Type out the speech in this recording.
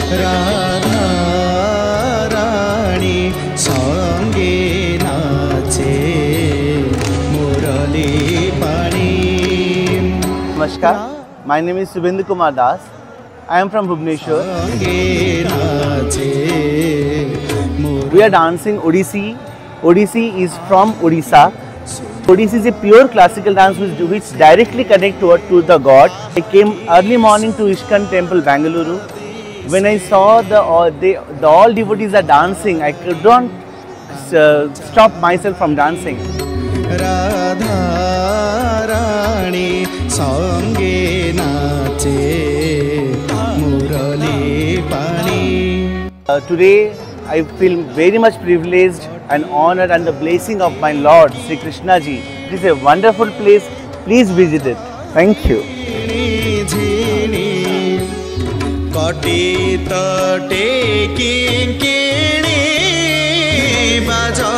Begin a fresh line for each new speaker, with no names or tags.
राधा रानी संगे नाचे मुरली पानी।
Namaskar, my name is Subhendu Kumar Das. I am from Bhubaneswar. We are dancing Odissi. Odissi is from Odisha. Odissi is a pure classical dance which directly connects to the God. I came early morning to ISKCON Temple Bangalore. When I saw all devotees are dancing, I could not stop myself from dancing.
Radha Rani संगे नाचे मुरली पानी।
Today I feel very much privileged and honored and the blessing of my Lord Sri Krishna ji. It is a wonderful place. Please visit it. Thank you.
कटी तटे किंकिणी बजा